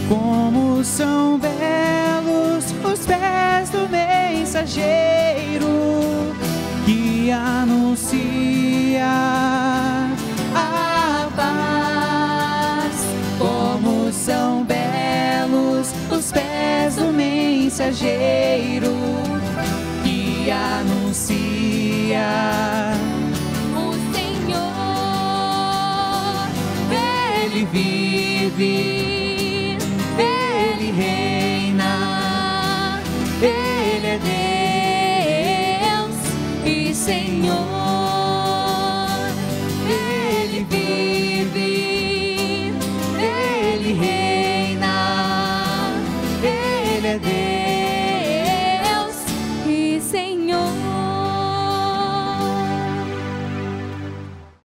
Como são belos os pés do mensageiro que anuncia a paz. Como são belos os pés do mensageiro que anuncia o Senhor. Ele vive, Ele reina, Ele é Deus.